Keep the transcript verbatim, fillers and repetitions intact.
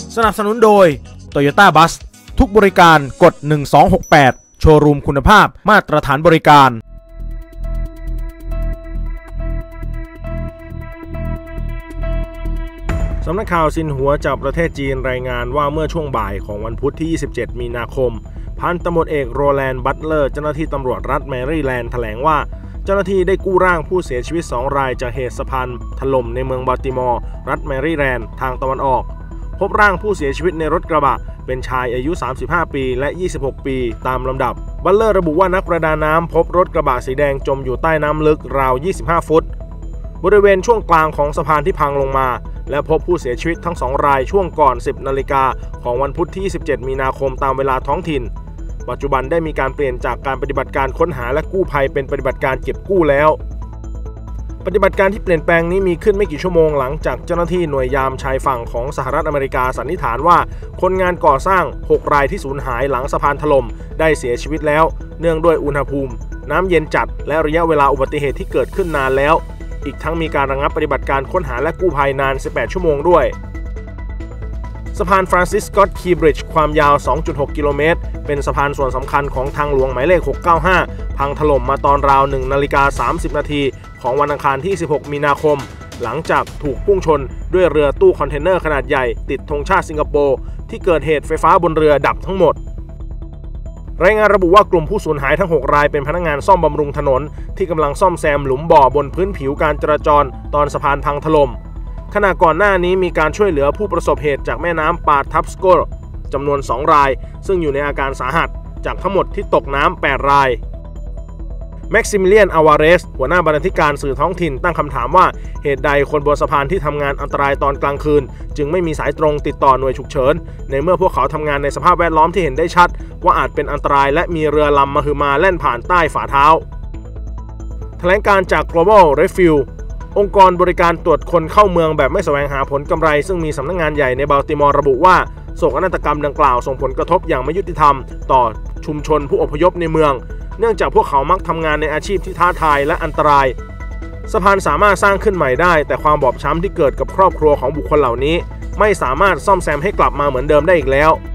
สนับสนุนโดย Toyota Bus ทุกบริการกดหนึ่งสองหกแปดโชว์รูมคุณภาพมาตรฐานบริการสำนักข่าวซินหัวจากประเทศจีนรายงานว่าเมื่อช่วงบ่ายของวันพุธที่ยี่สิบเจ็ดมีนาคมพันตำรวจเอกโรแลนด์บัตเลอร์เจ้าหน้าที่ตำรวจรัฐแมรี่แลนด์แถลงว่าเจ้าหน้าที่ได้กู้ร่างผู้เสียชีวิตสองรายจากเหตุสะพานถล่มในเมืองบัลติมอร์รัฐแมรี่แลนด์ทางตะวันออกพบร่างผู้เสียชีวิตในรถกระบะเป็นชายอายุสามสิบห้าปีและยี่สิบหกปีตามลำดับบัตเลอร์ระบุว่านักประดาน้ำพบรถกระบะสีแดงจมอยู่ใต้น้ำลึกราวยี่สิบห้าฟุตบริเวณช่วงกลางของสะพานที่พังลงมาและพบผู้เสียชีวิตทั้งสองรายช่วงก่อนสิบนาฬิกาของวันพุธที่ยี่สิบเจ็ดมีนาคมตามเวลาท้องถิ่นปัจจุบันได้มีการเปลี่ยนจากการปฏิบัติการค้นหาและกู้ภัยเป็นปฏิบัติการเก็บกู้แล้วปฏิบัติการที่เปลี่ยนแปลงนี้มีขึ้นไม่กี่ชั่วโมงหลังจากเจ้าหน้าที่หน่วยยามชายฝั่งของสหรัฐอเมริกาสันนิษฐานว่าคนงานก่อสร้างหกรายที่สูญหายหลังสะพานถล่มได้เสียชีวิตแล้วเนื่องด้วยอุณหภูมิน้ำเย็นจัดและระยะเวลาอุบัติเหตุที่เกิดขึ้นนานแล้วอีกทั้งมีการระงับปฏิบัติการค้นหาและกู้ภัยนานสิบแปดชั่วโมงด้วยสะพานฟรานซิสสก็อตคีย์บริดจ์ความยาว สองจุดหก กิโลเมตรเป็นสะพานส่วนสำคัญของทางหลวงหมายเลขหกเก้าห้าพังถล่มมาตอนราวหนึ่งนาฬิกาสามสิบนาทีของวันอังคารที่สิบหกมีนาคมหลังจากถูกพุ่งชนด้วยเรือตู้คอนเทนเนอร์ขนาดใหญ่ติดธงชาติสิงคโปร์ที่เกิดเหตุไฟฟ้าบนเรือดับทั้งหมดรายงานระบุว่ากลุ่มผู้สูญหายทั้งหกรายเป็นพนักงานซ่อมบำรุงถนนที่กำลังซ่อมแซมหลุมบ่อบนพื้นผิวการจราจรตอนสะพานพังถล่มขณะก่อนหน้านี้มีการช่วยเหลือผู้ประสบเหตุจากแม่น้ำปาทับสโกจำนวนสองรายซึ่งอยู่ในอาการสาหัสจากทั้งหมดที่ตกน้ำแปดรายแม็กซิมิเลียนอาวาเรสหัวหน้าบรรณาธิการสื่อท้องถิ่นตั้งคำถามว่าเหตุใดคนบนสะพานที่ทำงานอันตรายตอนกลางคืนจึงไม่มีสายตรงติดต่อหน่วยฉุกเฉินในเมื่อพวกเขาทำงานในสภาพแวดล้อมที่เห็นได้ชัดว่าอาจเป็นอันตรายและมีเรือลำมหึมาแล่นผ่านใต้ฝ่าเท้าแถลงการจาก Global Refuge องค์กรบริการตรวจคนเข้าเมืองแบบไม่แสวงหาผลกำไรซึ่งมีสำนักงานใหญ่ในบัลติมอร์ระบุว่าโศกนาฏกรรมดังกล่าวส่งผลกระทบอย่างไม่ยุติธรรมต่อชุมชนผู้อพยพในเมืองเนื่องจากพวกเขามักทำงานในอาชีพที่ท้าทายและอันตรายสะพานสามารถสร้างขึ้นใหม่ได้แต่ความบอบช้ำที่เกิดกับครอบครัวของบุคคลเหล่านี้ไม่สามารถซ่อมแซมให้กลับมาเหมือนเดิมได้อีกแล้ว